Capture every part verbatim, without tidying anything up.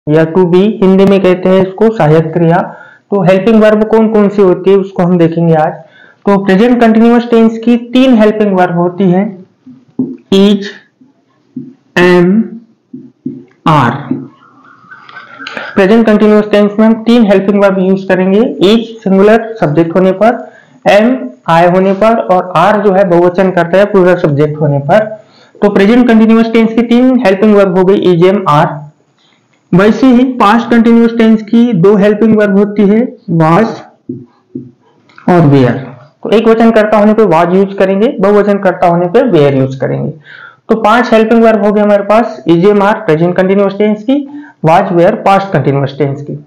या to be, Hindi में कहते हैं इसको सहायक क्रिया। तो हेल्पिंग वर्ब कौन कौन सी होती है उसको हम देखेंगे आज। तो प्रेजेंट कंटिन्यूअस टेंस की तीन हेल्पिंग वर्ब होती है, is, am, are. Present continuous tense में हम तीन हेल्पिंग वर्ब यूज करेंगे, इज सिंगुलर सब्जेक्ट होने पर, एम आई होने पर, और आर जो है बहुवचन करता है प्लूरल सब्जेक्ट होने पर। तो प्रेजेंट कंटिन्यूअस टेंस की तीन हेल्पिंग वर्ब हो गई, इज, एम, आर। वैसे ही पास्ट कंटिन्यूअस टेंस की दो हेल्पिंग वर्ब होती है, वाज और वेयर। तो एक वचन करता होने पे वाज यूज करेंगे, बहुवचन करता होने पे वेयर यूज करेंगे। तो पांच हेल्पिंग वर्ब हो गए हमारे पास, is, am, are present continuous tense की, was, were past continuous tense की।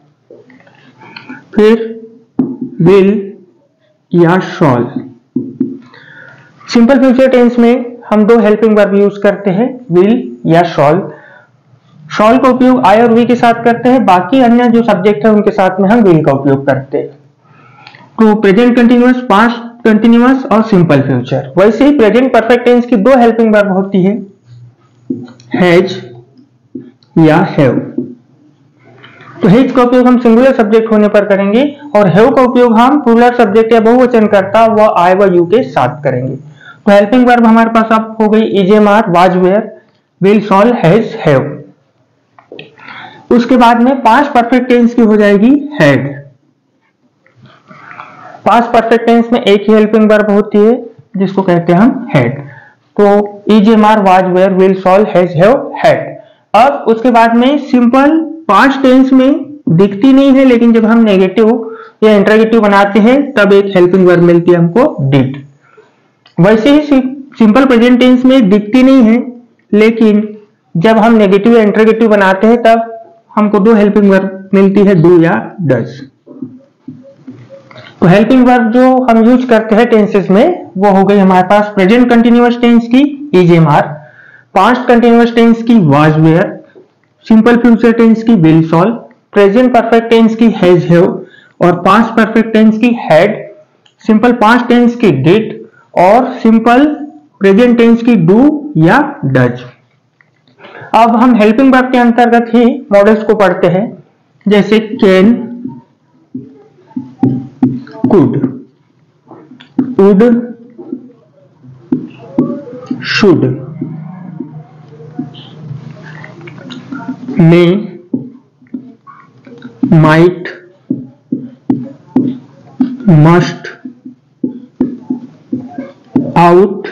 फिर विल या शॉल। सिंपल फ्यूचर टेंस में हम दो हेल्पिंग वर्ब यूज करते हैं, विल या शॉल। शॉल का उपयोग आई और वी के साथ करते हैं, बाकी अन्य जो सब्जेक्ट है उनके साथ में हम विल का उपयोग करते हैं। तो प्रेजेंट कंटिन्यूअस, पास्ट कंटिन्यूअस और सिंपल फ्यूचर। वैसे ही प्रेजेंट परफेक्ट टेंस की दो हेल्पिंग वर्ब होती है, हैज या हैव। तो हैज का उपयोग हम सिंगुलर सब्जेक्ट होने पर करेंगे और हैव का उपयोग हम प्लूरल सब्जेक्ट या बहुवचन करता व आई व यू के साथ करेंगे। तो हेल्पिंग वर्ब हमारे पास अब हो गई, is, am, are, was, were, will, shall, has, have. उसके बाद में पास्ट परफेक्ट टेंस की हो जाएगी हैड। पास्ट परफेक्ट टेंस में एक ही हेल्पिंग वर्ब होती है जिसको कहते हैं हम हैड। तो is, am, are, was, were, will, shall, has, have, had. अब उसके बाद में सिंपल पास्ट टेंस में दिखती नहीं है, लेकिन जब हम नेगेटिव या इंटरोगेटिव बनाते हैं तब एक हेल्पिंग वर्ब मिलती है हमको, डिड। वैसे ही सिंपल प्रेजेंट टेंस में दिखती नहीं है, लेकिन जब हम नेगेटिव या इंटरोगेटिव बनाते हैं तब हमको दो हेल्पिंग वर्ब मिलती है, डू या डज। तो हेल्पिंग वर्ब जो हम यूज करते हैं टेंसेस में वो हो गई हमारे पास प्रेजेंट कंटिन्यूअस टेंस की is, am, are, past continuous tense की was, were, simple future tense की will, shall, present perfect tense की हैज, हैव और पास्ट परफेक्ट टेंस की हैड, सिंपल पास्ट टेंस की डिड और सिंपल प्रेजेंट टेंस की do या डज। अब हम हेल्पिंग वर्ब के अंतर्गत ही मॉडल्स को पढ़ते हैं, जैसे can, could, would, should, may, might, must, ought,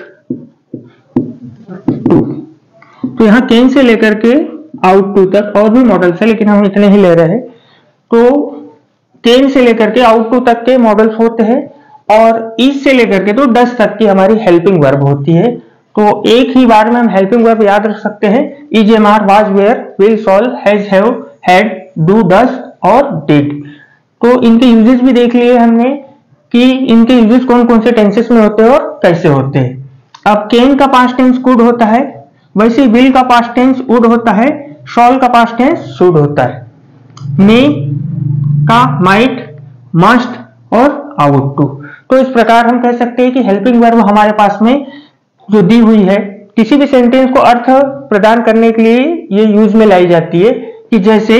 to. तो यहां कैन से लेकर के आउट टू तक और भी मॉडल्स है, लेकिन हम इतने ही ले रहे हैं। तो कैन से लेकर के आउट टू तक के मॉडल्स होते हैं और इज से लेकर के तो डज तक की हमारी हेल्पिंग वर्ब होती है। तो एक ही बार में हम हेल्पिंग वर्ब याद रख सकते हैं, is, am, are, was, were, will, shall, has, have, had, do, does और डिड। तो इनके यूजेस भी देख लिए हमने कि इनके यूजेस कौन कौन से टेंसेस में होते हैं और कैसे होते हैं। अब कैन का पास्ट टेंस कुड होता है, वैसे विल का पास्ट टेंस वुड होता है, शॉल का पास्ट टेंस शुड होता है, मे का माइट, मस्ट और आउट टू। तो इस प्रकार हम कह सकते हैं कि हेल्पिंग वर्ब हमारे पास में जो दी हुई है किसी भी सेंटेंस को अर्थ प्रदान करने के लिए ये यूज में लाई जाती है, कि जैसे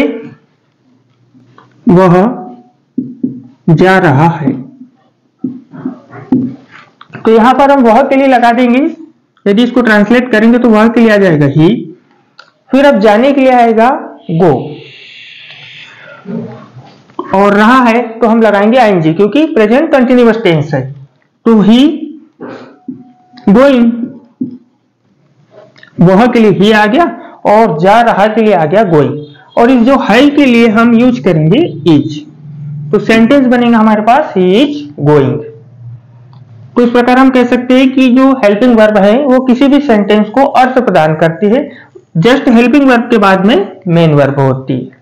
वह जा रहा है, तो यहां पर हम वह के लिए लगा देंगे। यदि इसको ट्रांसलेट करेंगे तो वह के लिए आ जाएगा ही, फिर अब जाने के लिए आएगा गो, और रहा है तो हम लगाएंगे आईएनजी, क्योंकि प्रेजेंट कंटिन्यूअस टेंस है। तो ही गोइंग, वह के लिए ही आ गया और जा रहा के लिए आ गया गोइंग, और इस जो है के लिए हम यूज करेंगे इज। तो सेंटेंस बनेगा हमारे पास ही इज गोइंग। तो इस प्रकार हम कह सकते हैं कि जो हेल्पिंग वर्ब है वो किसी भी सेंटेंस को अर्थ प्रदान करती है, जस्ट हेल्पिंग वर्ब के बाद में मेन वर्ब होती है।